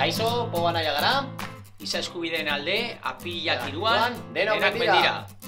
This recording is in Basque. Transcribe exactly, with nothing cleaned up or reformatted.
Kaixo, poba naia gara. Giza eskubideen alde, apilak Ja, iruan, denak denak bendira. bendira.